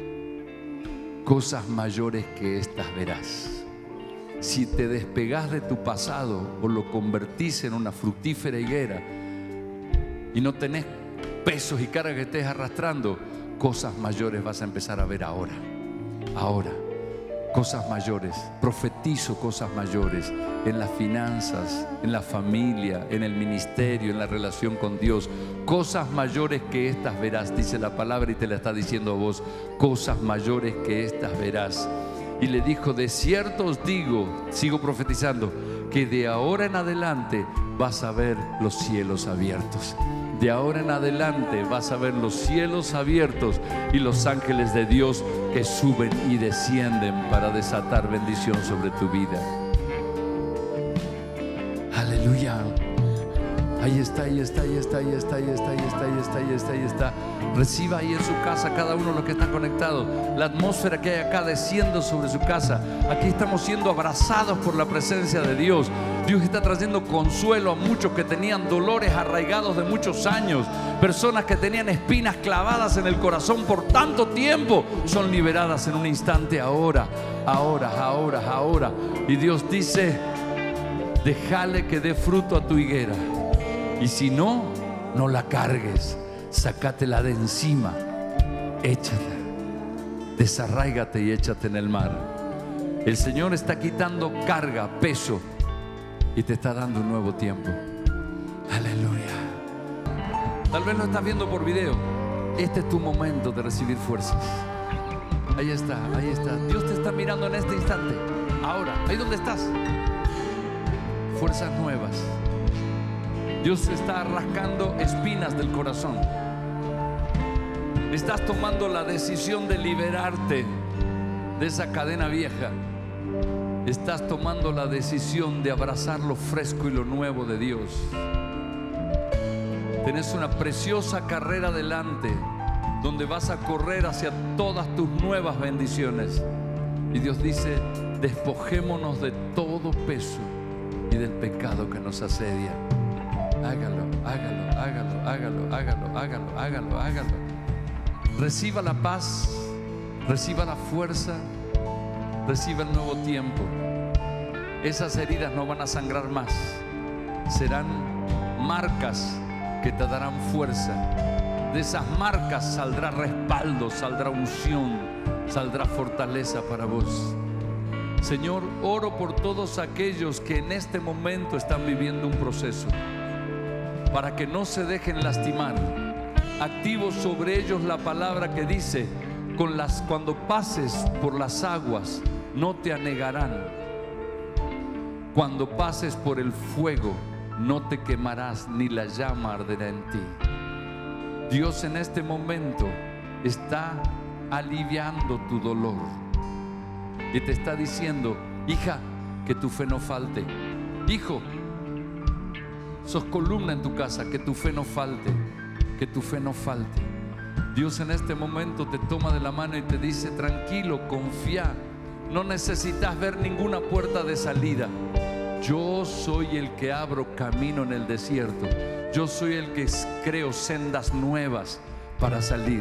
Cosas mayores que estas verás. Si te despegas de tu pasado o lo convertís en una fructífera higuera y no tenés pesos y cargas que estés arrastrando, cosas mayores vas a empezar a ver ahora. Ahora. Cosas mayores, profetizo cosas mayores en las finanzas, en la familia, en el ministerio, en la relación con Dios. Cosas mayores que estas verás, dice la palabra y te la está diciendo a vos. Cosas mayores que estas verás. Y le dijo, de cierto os digo, sigo profetizando, que de ahora en adelante vas a ver los cielos abiertos. De ahora en adelante vas a ver los cielos abiertos y los ángeles de Dios que suben y descienden para desatar bendición sobre tu vida. Aleluya. Ahí está, ahí está, ahí está, ahí está, ahí está, ahí está, ahí está, ahí está, ahí está. Reciba ahí en su casa, cada uno de los que están conectados, la atmósfera que hay acá desciendo sobre su casa. Aquí estamos siendo abrazados por la presencia de Dios. Dios está trayendo consuelo a muchos que tenían dolores arraigados de muchos años. Personas que tenían espinas clavadas en el corazón por tanto tiempo son liberadas en un instante. Ahora, ahora, ahora, ahora. Y Dios dice, déjale que dé fruto a tu higuera. Y si no, no la cargues. Sácatela de encima. Échala. Desarráigate y échate en el mar. El Señor está quitando carga, peso, y te está dando un nuevo tiempo. Aleluya. Tal vez lo estás viendo por video. Este es tu momento de recibir fuerzas. Ahí está, ahí está. Dios te está mirando en este instante. Ahora, ahí donde estás. Fuerzas nuevas. Dios está rascando espinas del corazón. Estás tomando la decisión de liberarte de esa cadena vieja. Estás tomando la decisión de abrazar lo fresco y lo nuevo de Dios. Tenés una preciosa carrera delante, donde vas a correr hacia todas tus nuevas bendiciones. Y Dios dice: despojémonos de todo peso y del pecado que nos asedia. Hágalo, hágalo, hágalo, hágalo, hágalo, hágalo, hágalo, hágalo. Reciba la paz, reciba la fuerza, reciba el nuevo tiempo. Esas heridas no van a sangrar más. Serán marcas que te darán fuerza. De esas marcas saldrá respaldo, saldrá unción, saldrá fortaleza para vos. Señor, oro por todos aquellos que en este momento están viviendo un proceso, para que no se dejen lastimar. Activo sobre ellos la palabra que dice: cuando pases por las aguas no te anegarán. Cuando pases por el fuego no te quemarás, ni la llama arderá en ti. Dios en este momento está aliviando tu dolor y te está diciendo: hija, que tu fe no falte. Hijo, sos columna en tu casa, que tu fe no falte, que tu fe no falte. Dios en este momento te toma de la mano y te dice: tranquilo, confía. No necesitas ver ninguna puerta de salida. Yo soy el que abro camino en el desierto. Yo soy el que creo sendas nuevas para salir.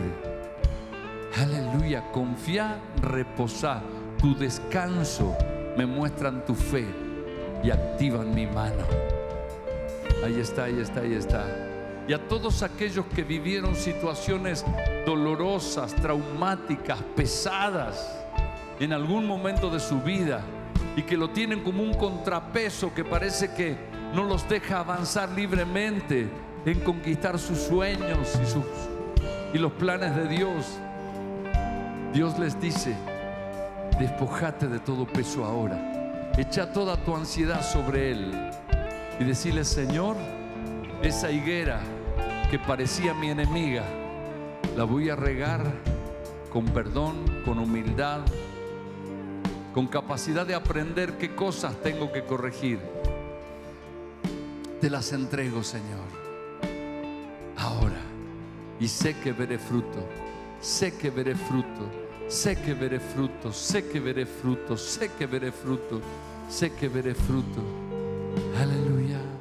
Aleluya. Confía, reposa. Tu descanso me muestran tu fe y activan mi mano. Ahí está, ahí está, ahí está. Y a todos aquellos que vivieron situaciones dolorosas, traumáticas, pesadas en algún momento de su vida, y que lo tienen como un contrapeso que parece que no los deja avanzar libremente en conquistar sus sueños y los planes de Dios. Dios les dice: despojate de todo peso ahora, echa toda tu ansiedad sobre Él y decirle: Señor, esa higuera que parecía mi enemiga, la voy a regar con perdón, con humildad, con capacidad de aprender qué cosas tengo que corregir. Te las entrego, Señor, ahora, y sé que veré fruto, sé que veré fruto, sé que veré fruto, sé que veré fruto, sé que veré fruto, sé que veré fruto. Aleluya.